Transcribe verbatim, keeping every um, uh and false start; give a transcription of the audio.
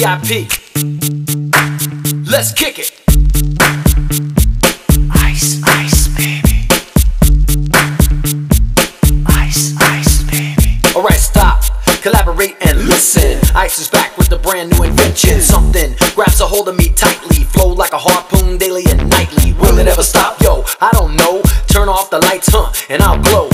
I P. Let's kick it. Ice, ice, baby. Ice, ice, baby. Alright, stop, collaborate and listen. Ice is back with a brand new invention. Something grabs a hold of me tightly, flow like a harpoon daily and nightly. Will it ever stop? Yo, I don't know. Turn off the lights, huh, and I'll glow.